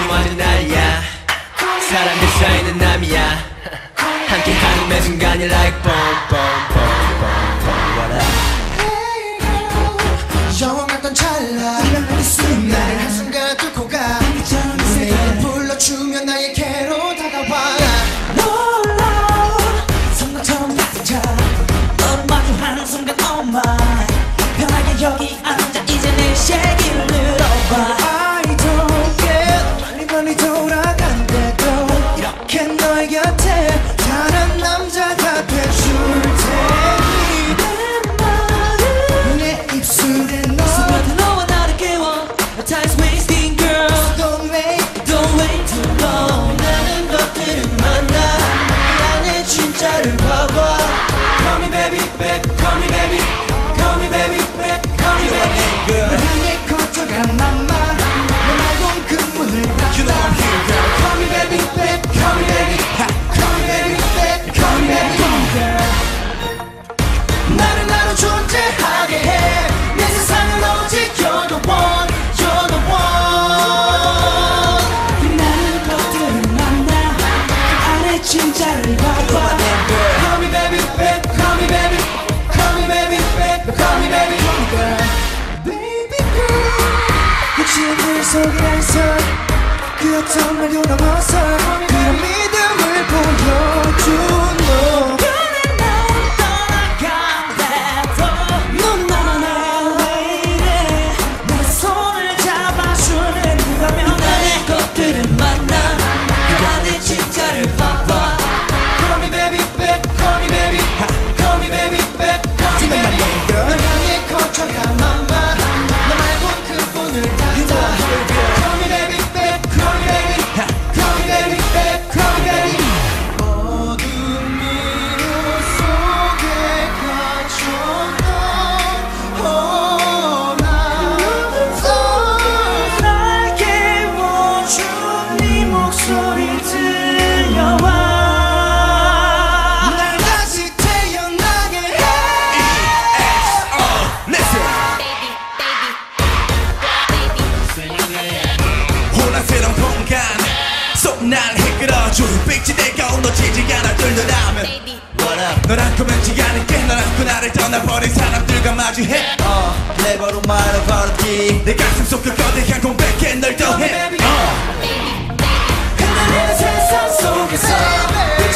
완전 날이야. 사람들 사이는 남이야. 함께하는 매 순간이 like boom boom boom boom boom. What up? 영원 같던 찰나 나를 한순간 뚫고 가 내 이름 불러주면 나에게로 다가와 놀라 성공처럼 같은 너를 마주하는 순간 oh my 편하게 여기 앉아 이제 내 얘기를 들어봐 I don't care 빨리 돌아간대도 이렇게 너의 곁에 다른 남자가 돼줄 테니 내 말은 내 입술에 너 순간 너와 나를 깨워 Time's wasting girl Don't wait Don't wait too long 많은 것들을 만나 그 안에 진짜를 봐봐 Call me baby babe Call me baby Call me baby babe Call me baby girl 널 향해 거쳐간 맘마 너 말고 그 문을 닫아 You know I'm here girl. Call me baby babe Call me baby Call me baby babe Call me baby girl 나를 나로 존재하게 해내 세상은 오직 You're the one You're the one 많은 것들을 만나 그 안에 진짜를 봐봐 Call me baby babe Call me baby Call me baby babe Call me baby girl Baby girl 욕심들 속에서 그 어떤 말도 넘어서 그런 믿음을 보여준 너 그래 넌 떠나간대도 넌 나만 왜 이래 내 손을 잡아주는 그거면 나의 것들을 만나 그 안에 진짜를 봐봐 Call me baby babe Call me baby Call me baby babe Call me baby 널 향해 거쳐간 맘마 너 말고 그분을 닫아 Call me baby babe Call me baby Call me baby babe Call me baby 어둠 미로 속에 갇혔던 날 깨워준 네 목소리 들려와 날 다시 태어나게 해 Listen. 혼란스러운 공간 속 날 이끌어줘 빅지대가 온도지지 않아 뚫는다면 What up? 널 안고 맺지 않을게 널 안고 나를 떠나버린 사람들과 마주해 레버로 말아버렸기 내 가슴 속 그 거대한 공백에 널 더해 흔들리는 세상 속에서